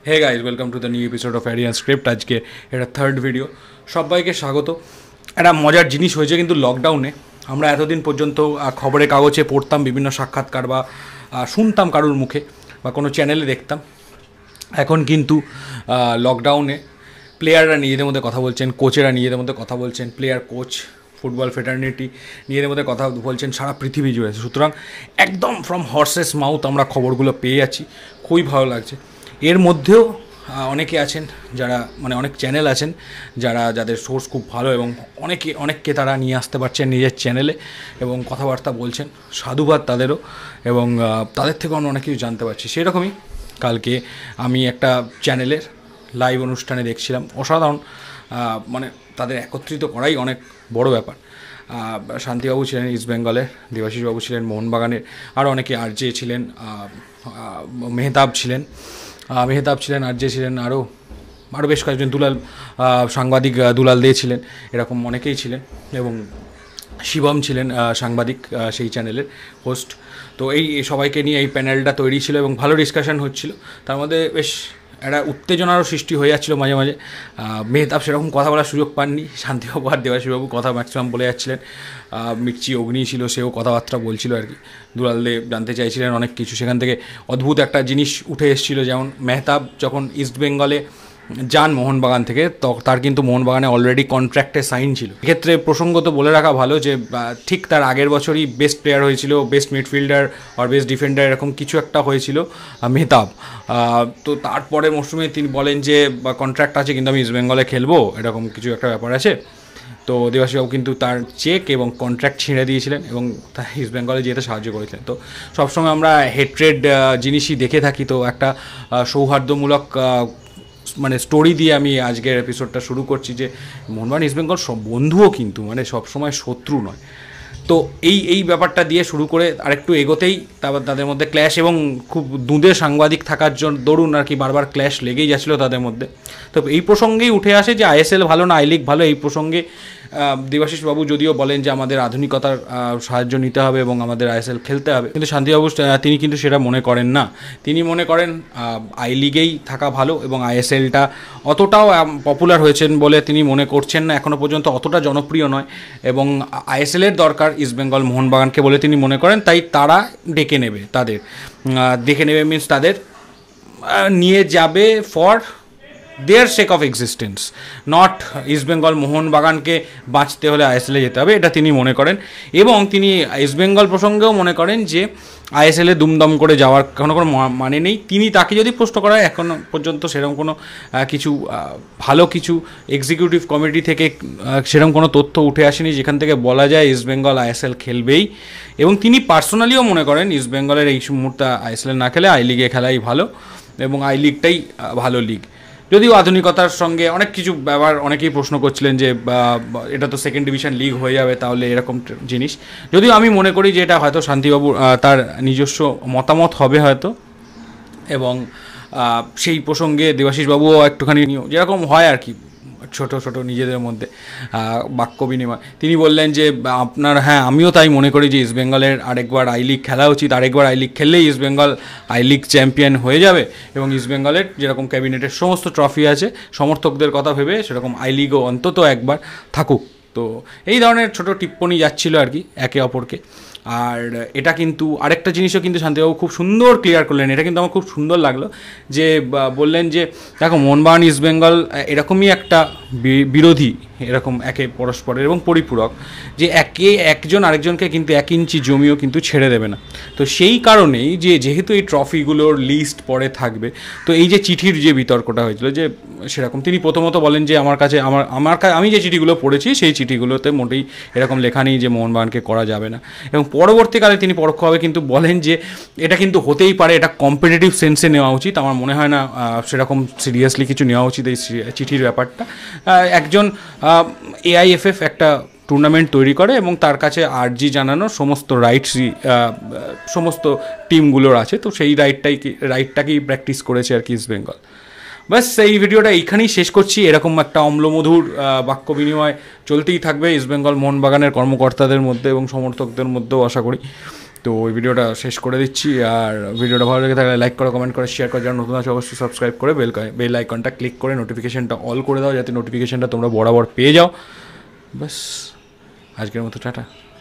Hey guys, welcome to the new episode of Aryan script. আজকে এটা third video. সবাইকে স্বাগত। একটা মজার জিনিস হয়েছে কিন্তু লকডাউনে। আমরা এতদিন পর্যন্ত খবরের কাগজে পড়তাম, বিভিন্ন সাক্ষাৎকার বা শুনতাম কারোর মুখে বা কোনো চ্যানেলে দেখতাম। এখন কিন্তু লকডাউনে প্লেয়াররা নিজেদের মধ্যে কথা বলছেন, কোচেরা নিজেদের মধ্যে কথা বলছেন, প্লেয়ার কোচ ফুটবল ফেটার্নিটি নিজেদের মধ্যে কথা বলছেন সারা পৃথিবী জুড়ে। সুতরাং একদম ফ্রম হর্সেস মাউথ আমরা খবরগুলো পেয়ে যাচ্ছি, খুবই ভালো লাগছে। এর মধ্যেও অনেকে আছেন যারা অনেক চ্যানেল আছেন যাদের সোর্স খুব ভালো এবং অনেককে তারা নিয়ে আসতে পারছেন নিজের চ্যানেলে এবং কথাবার্তা বলছেন। সাধুবাদ তাদেরও, এবং তাদের থেকেও আমরা অনেক কিছু জানতে পারছি। সেরকমই কালকে আমি একটা চ্যানেলের লাইভ অনুষ্ঠানে দেখছিলাম। অসাধারণ, তাদের একত্রিত করাই অনেক বড় ব্যাপার। শান্তিবাবু ছিলেন ইস্ট বেঙ্গলের, দেবাশিসবাবু ছিলেন মোহনবাগানের, আরও অনেকে আরজে ছিলেন, মেহতাব ছিলেন, আরজে ছিলেন, আরও বেশ কয়েকজন সাংবাদিক দুলাল দে ছিলেন, এরকম অনেকেই ছিলেন, এবং শিবম ছিলেন সাংবাদিক, সেই চ্যানেলের হোস্ট। তো এই সবাইকে নিয়ে এই প্যানেলটা তৈরি ছিল এবং ভালো ডিসকাশন হচ্ছিল। তার মধ্যে বেশ একটা উত্তেজনারও সৃষ্টি হয়ে যাচ্ছিলো মাঝে মাঝে। মেহতাব সেরকম কথা বলার সুযোগ পাননি, শান্তিবাবু আর দেবাশিসবাবু কথা ম্যাক্সিমাম বলে যাচ্ছিলেন। মির্চি অগ্নি ছিল, সেও কথাবার্তা বলছিল আর কি। দুলালদে জানতে চাইছিলেন অনেক কিছু। সেখান থেকে অদ্ভুত একটা জিনিস উঠে এসেছিলো, যেমন মেহতাব যখন ইস্ট বেঙ্গলে যান মোহনবাগান থেকে, তার কিন্তু মোহনবাগানে অলরেডি কন্ট্রাক্টে সাইন ছিল। এক্ষেত্রে প্রসঙ্গত বলে রাখা ভালো যে ঠিক তার আগের বছরই বেস্ট প্লেয়ার হয়েছিল, বেস্ট মিডফিল্ডার আর বেস্ট ডিফেন্ডার, এরকম কিছু একটা হয়েছিল মেহতাব। তো তারপরে মরশুমে তিনি বলেন যে কন্ট্রাক্ট আছে কিন্তু আমি ইস্ট বেঙ্গলে খেলবো, এরকম কিছু একটা ব্যাপার আছে। তো দেবাশিসবাবু কিন্তু তার চেক এবং কন্ট্রাক্ট ছিঁড়ে দিয়েছিলেন এবং তার ইস্ট বেঙ্গলে যেতে সাহায্য করেছিলেন। তো সবসময় আমরা হেট্রেড জিনিসই দেখে থাকি। তো একটা সৌহার্দ্যমূলক স্টোরি দিয়ে আমি আজকের এপিসোডটা শুরু করছি যে মোহনবাগান ইস্ট বেঙ্গল সব বন্ধুও কিন্তু সবসময় শত্রু নয়। তো এই ব্যাপারটা দিয়ে শুরু করে আরেকটু এগোতেই তাদের মধ্যে ক্ল্যাশ, এবং খুব দুঁদে সাংবাদিক থাকার জন্য দরুন আর কি বারবার ক্ল্যাশ লেগেই যাচ্ছিলো তাদের মধ্যে। তো এই প্রসঙ্গেই উঠে আসে যে আইএসএল ভালো না আই লিগ ভালো। এই প্রসঙ্গে দেবাশিসবাবু যদিও বলেন যে আমাদের আধুনিকতার সাহায্য নিতে হবে এবং আমাদের আইএসএল খেলতে হবে, কিন্তু শান্তিবাবু তিনি কিন্তু সেটা মনে করেন না। তিনি মনে করেন আই লিগেই থাকা ভালো, এবং আইএসএলটা অতটাও পপুলার হয়েছেন বলে তিনি মনে করছেন না, এখনও পর্যন্ত অতটা জনপ্রিয় নয়, এবং আইএসএলের দরকার ইস্টবেঙ্গল মোহনবাগানকে বলে তিনি মনে করেন। তাই তারা ডেকে নেবে মিনস তাদের নিয়ে যাবে for their sake of existence, not East Bengal মোহনবাগানকে বাঁচতে হলে আইএসএলে যেতে হবে, এটা তিনি মনে করেন। এবং তিনি ইস্টবেঙ্গল প্রসঙ্গেও মনে করেন যে আইএসএলে দুমদম করে যাওয়ার কোনো মানে নেই। তাকে যদি প্রশ্ন করা হয়, এখনও পর্যন্ত সেরকম কোনো ভালো কিছু এক্সিকিউটিভ কমিটি থেকে সেরকম কোনো তথ্য উঠে আসেনি যেখান থেকে বলা যায় ইস্টবেঙ্গল আইএসএল খেলবেই। এবং তিনি পার্সোনালিও মনে করেন ইস্টবেঙ্গলের এই মুহূর্তে আইএসএলে না খেলে আই লিগে খেলাই ভালো, এবং আই লিগটাই ভালো লিগ। যদিও আধুনিকতার সঙ্গে অনেক কিছু ব্যাপার অনেকেই প্রশ্ন করছিলেন যে এটা তো সেকেন্ড ডিভিশন লিগ হয়ে যাবে, তাহলে এরকম জিনিস। যদিও আমি মনে করি যে এটা হয়তো শান্তিবাবু তার নিজস্ব মতামত হবে হয়তো, এবং সেই প্রসঙ্গে দেবাশিসবাবুও একটুখানি যেরকম হয় আর কি ছোট নিজেদের মধ্যে বাক্য বিনিময়, তিনি বললেন যে আমিও তাই মনে করি যে ইস্টবেঙ্গলের আরেকবার আই লিগ খেলা উচিত। আরেকবার আই লিগ খেললেই ইস্টবেঙ্গল আই লিগ চ্যাম্পিয়ন হয়ে যাবে, এবং ইস্টবেঙ্গলের যেরকম ক্যাবিনেটের সমস্ত ট্রফি আছে সমর্থকদের কথা ভেবে সেরকম আই লিগও অন্তত একবার থাকুক। তো এই ধরনের ছোট টিপ্পণী যাচ্ছিল আর কি একে অপরকে। আর এটা কিন্তু আরেকটা জিনিসও কিন্তু শান্তিবাবু খুব সুন্দর ক্লিয়ার করলেন, এটা কিন্তু আমার খুব সুন্দর লাগলো, যে বললেন যে দেখো মোহনবাগান ইস্টবেঙ্গল এরকমই একটা বিরোধী, এরকম একে পরস্পরের এবং পরিপূরক, যে একজন আরেকজনকে কিন্তু 1 ইঞ্চি জমিও কিন্তু ছেড়ে দেবে না। তো সেই কারণেই যেহেতু এই ট্রফিগুলোর লিস্ট পরে থাকবে, তো এই যে চিঠির যে বিতর্কটা হয়েছিল, যে সেরকম তিনি প্রথমত বলেন যে আমি যে চিঠিগুলো পড়েছি সেই চিঠিগুলোতে মোটেই এরকম লেখা নেই যে মোহনবাগানকে করা যাবে না, এবং পরবর্তীকালে তিনি পরোক্ষভাবে কিন্তু বলেন যে এটা কিন্তু হতেই পারে, এটা কম্পিটিটিভ সেন্সে নেওয়া উচিত। আমার মনে হয় না সেরকম সিরিয়াসলি কিছু নেওয়া উচিত এই চিঠির ব্যাপারটা। একজন এআইএফএফ একটা টুর্নামেন্ট তৈরি করে এবং তার কাছে আর্জি জানানোর সমস্ত রাইটসই সমস্ত টিমগুলোর আছে, তো সেই রাইটটাকেই প্র্যাকটিস করেছে আর কি ইস্ট বেঙ্গল। ব্যাস এই ভিডিওটা এইখানেই শেষ করছি। এরকম একটা অম্লমধুর বাক্য বিনিময় চলতেই থাকবে ইস্টবেঙ্গল মোহনবাগানের কর্মকর্তাদের মধ্যে এবং সমর্থকদের মধ্যেও আশা করি। তো ওই ভিডিওটা শেষ করে দিচ্ছি। আর ভিডিওটা ভালো লেগে থাকলে লাইক করো, কমেন্ট করে, শেয়ার করো। যারা নতুন আছে অবশ্যই সাবস্ক্রাইব করে বেল আইকনটা ক্লিক করে নোটিফিকেশানটা অল করে দাও, যাতে নোটিফিকেশানটা তোমরা বরাবর পেয়ে যাও। ব্যাস, আজকের মতো টাটা।